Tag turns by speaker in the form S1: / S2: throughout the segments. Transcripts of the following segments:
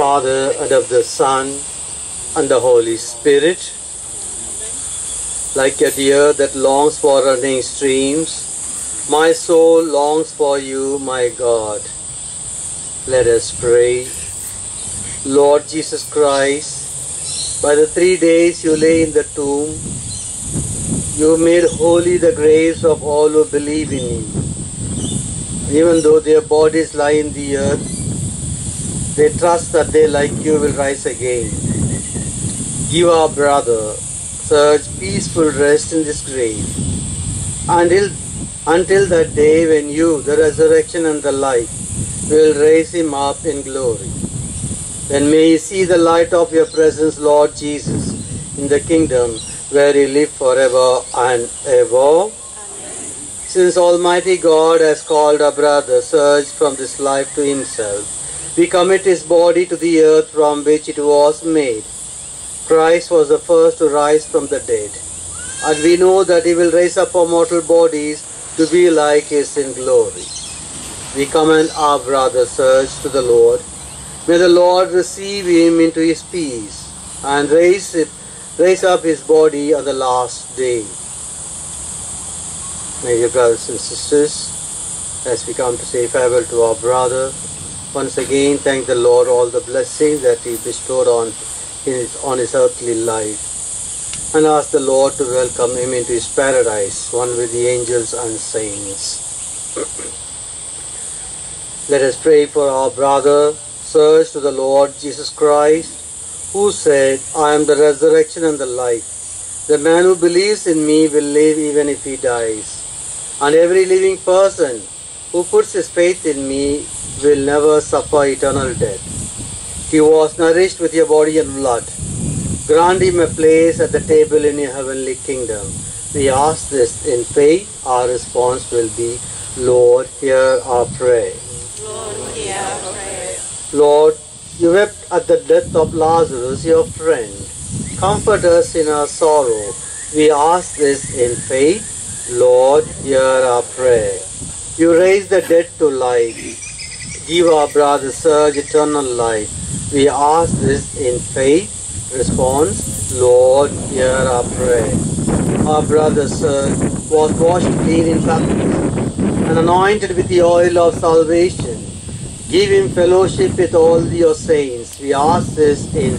S1: Father, and of the Son, and the Holy Spirit. Like a deer that longs for running streams, my soul longs for you, my God. Let us pray. Lord Jesus Christ, by the 3 days you lay in the tomb, you made holy the graves of all who believe in you. Even though their bodies lie in the earth, they trust that they, like you, will rise again. Give our brother Serge peaceful rest in this grave until that day when you, the resurrection and the life, will raise him up in glory. Then may he see the light of your presence, Lord Jesus, in the kingdom where you live forever and ever. Amen. Since Almighty God has called our brother Serge from this life to himself, we commit his body to the earth from which it was made. Christ was the first to rise from the dead, and we know that he will raise up our mortal bodies to be like his in glory. We commend our brother Serge to the Lord. May the Lord receive him into his peace and raise up his body on the last day. My dear brothers and sisters, as we come to say farewell to our brother, once again thank the Lord all the blessings that he bestowed on his earthly life, and ask the Lord to welcome him into his paradise, one with the angels and saints. Let us pray for our brother Serge to the Lord Jesus Christ, who said, I am the resurrection and the life. The man who believes in me will live even if he dies. And every living person who puts his faith in me will never suffer eternal death. He was nourished with your body and blood. Grant him a place at the table in your heavenly kingdom. We ask this in faith. Our response will be, Lord, hear our prayer.
S2: Lord, hear our prayer.
S1: Lord, you wept at the death of Lazarus, your friend. Comfort us in our sorrow. We ask this in faith. Lord, hear our prayer. You raise the dead to life. Give our brother Serge eternal life. We ask this in faith. Response, Lord, hear our prayer. Our brother Serge was washed clean in baptism and anointed with the oil of salvation. Give him fellowship with all your saints. We ask this in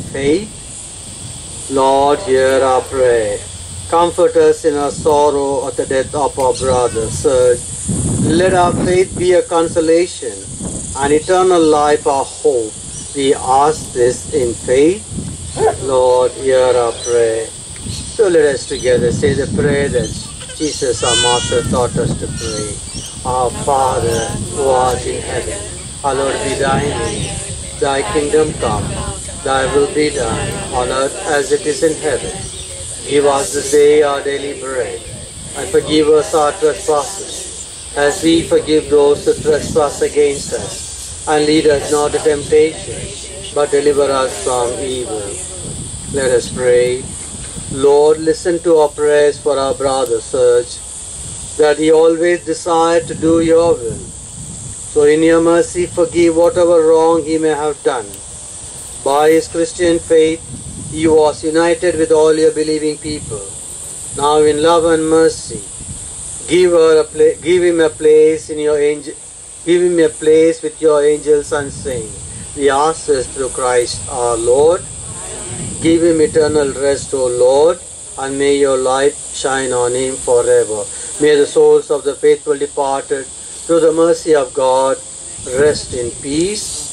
S1: faith. Lord, hear our prayer. Comfort us in our sorrow at the death of our brother Serge. Let our faith be a consolation and eternal life our hope. We ask this in faith. Lord, hear our prayer. So let us together say the prayer that Jesus our Master taught us to pray. Our Father, who art in heaven, hallowed be thy name. Thy kingdom come, thy will be done, on earth as it is in heaven. Give us this day our daily bread, and forgive us our trespasses, as we forgive those who trespass against us. And lead us not into temptation, but deliver us from evil. Let us pray. Lord, listen to our prayers for our brother Serge, that he always desired to do your will. So in your mercy forgive whatever wrong he may have done. By his Christian faith, he was united with all your believing people. Now in love and mercy, give him a place in your angel. Give him a place with your angels and saints. We ask this through Christ our Lord. Amen. Give him eternal rest, O Lord, and may your light shine on him forever. May the souls of the faithful departed, through the mercy of God, rest in peace.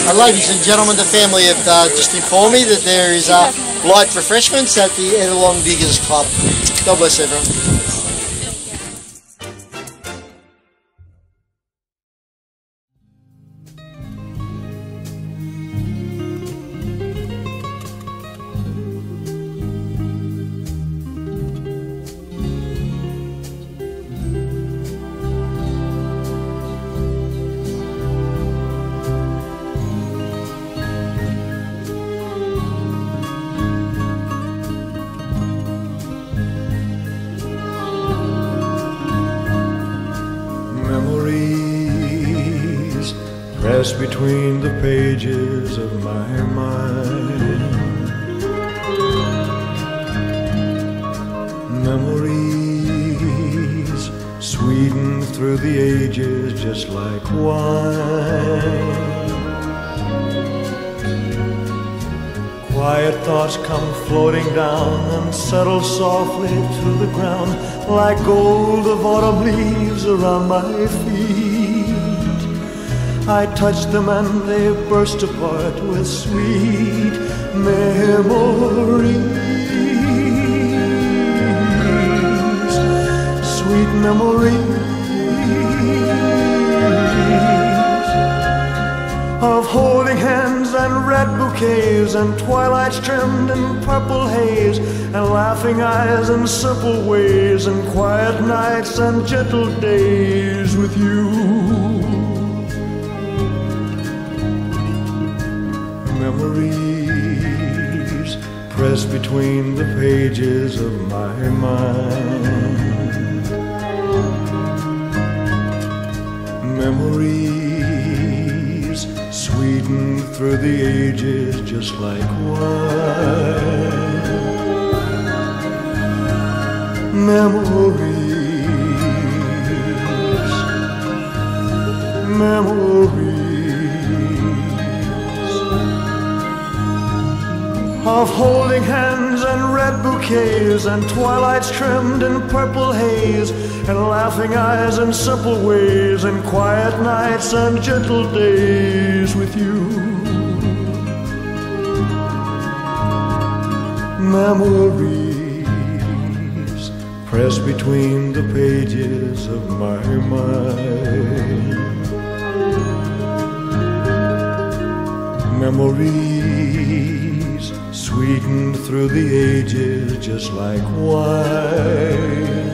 S1: Ladies and gentlemen, the family have just informed me that there is light refreshments at the Ettalong Diggers Club. God bless everyone.
S3: Pressed between the pages of my mind, memories sweetened through the ages just like wine. Quiet thoughts come floating down and settle softly to the ground like gold of autumn leaves around my feet. I touch them and they burst apart with sweet memories. Sweet memories of holding hands and red bouquets and twilights trimmed in purple haze and laughing eyes and simple ways and quiet nights and gentle days with you. Memories pressed between the pages of my mind. Memories sweetened through the ages just like wine. Memories, memories of holding hands and red bouquets and twilights trimmed in purple haze and laughing eyes and simple ways and quiet nights and gentle days with you. Memories pressed between the pages of my mind. Memories sweetened through the ages just like wine.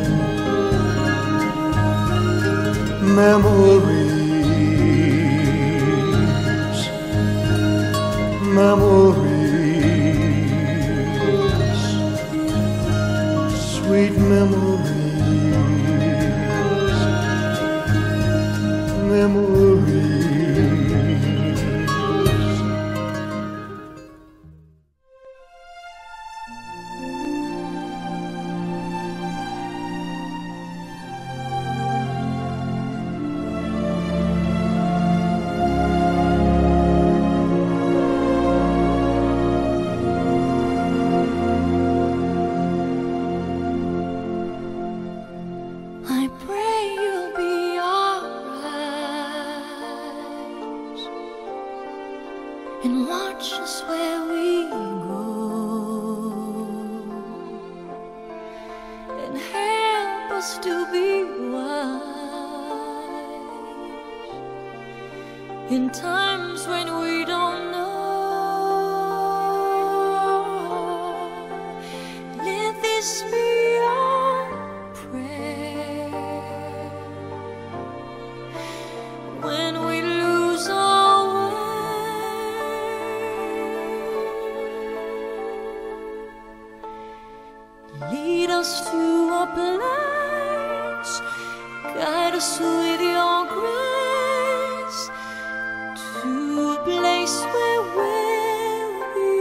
S3: Memories, memories, sweet memories, memories.
S4: And watch us where we go, and help us to be wise in times when we don't know. Let this be our prayer when we lose our lead us to a place, guide us with your grace, to a place where we'll be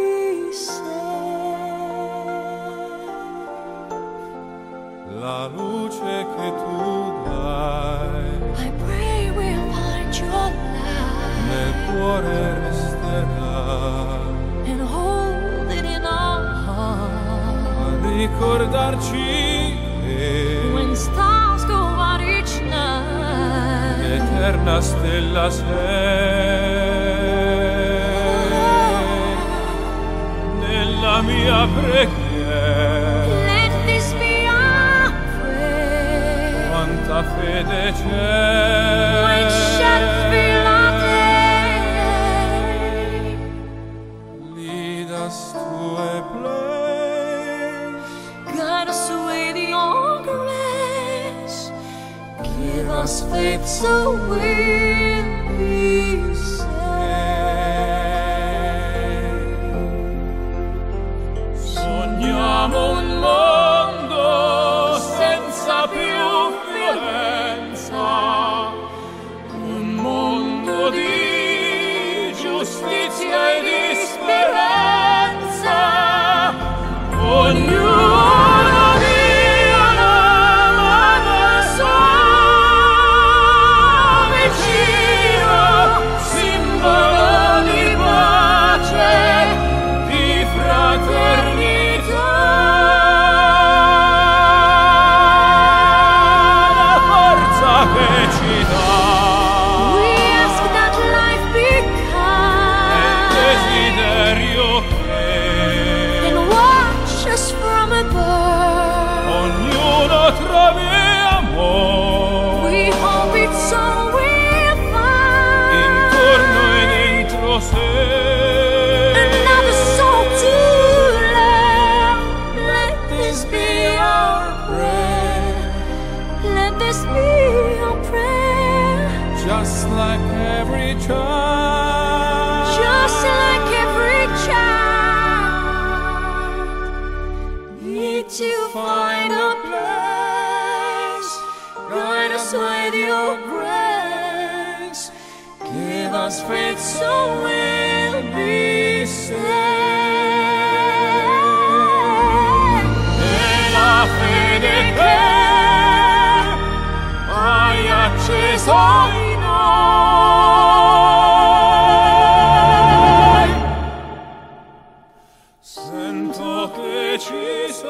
S4: safe.
S3: La luce che tu dai
S4: I pray we'll find your
S3: nel
S4: light
S3: cuore resterà.
S4: and hold it in our heart.
S3: Ricordarci che
S4: When stars go out each night,
S3: l'eterna stella sei.
S5: mia preghiera.
S4: Let this be our prayer.
S5: Quanta fede c'è.
S4: When shadows fill our day.
S5: Lead us to a place.
S4: Guide us with your grace. Give us faith so we'll be saved.
S5: Sogniamo un mondo senza più violenza, un mondo di giustizia e di speranza. Ognuno dia una mano al suo vicino, simbolo di pace, di fraternità. La forza che ci dà
S4: We ask that life be
S5: è il
S4: kind
S5: desiderio che
S4: and watch us from above.
S5: ognuno trovi amore
S4: We hope it's so we'll find
S5: intorno e dentro sé.
S4: another soul to love. Let this be our prayer. Let this be our prayer.
S5: Just like every child,
S4: Just like every child, need to find a place. Guide us with your grace. Give us faith so we'll be saved.
S5: e la fede che hai acceso in noi. Sento che ci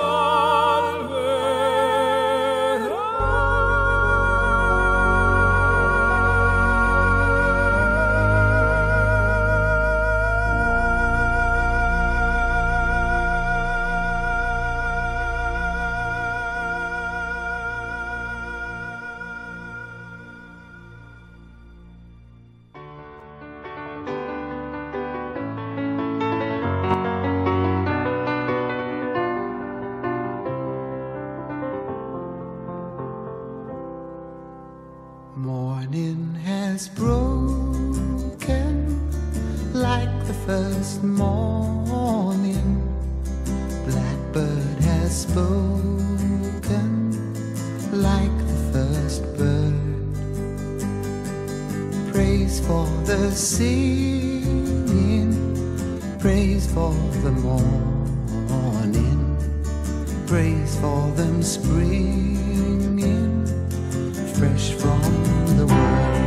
S6: Morning has broken like the first morning. Blackbird has spoken like the first bird. Praise for the singing, praise for the morning, praise for them springing fresh from the world.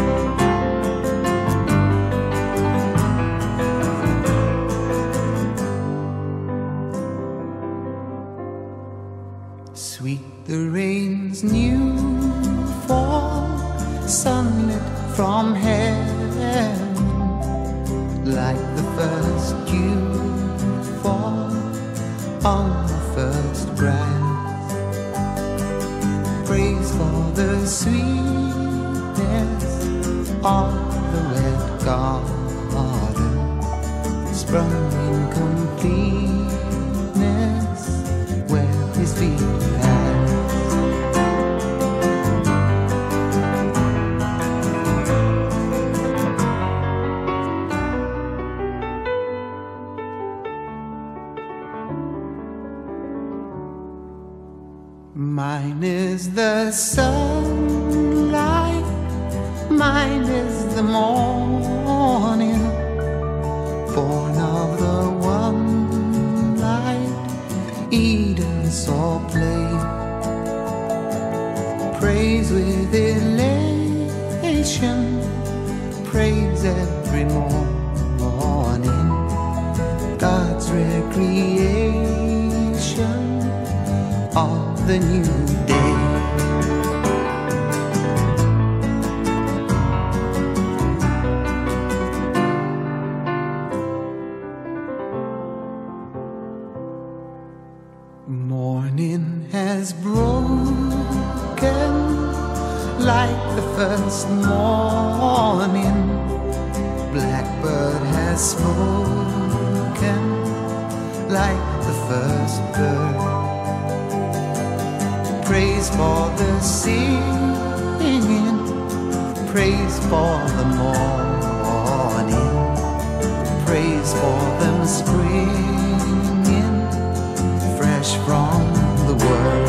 S6: Sweet the rain's new fall, sunlit from heaven, like the first dew fall on the first grass. Praise for the sweetness of the wet garden, sprung in completeness where his feet pass. Mine is the sunlight, mine is the morning, born of the one light, Eden saw play. Praise with elation, praise every morning, God's recreation of the new day. is broken like the first morning. Blackbird has spoken like the first bird. Praise for the singing, praise for the morning, praise for them springing fresh from the world.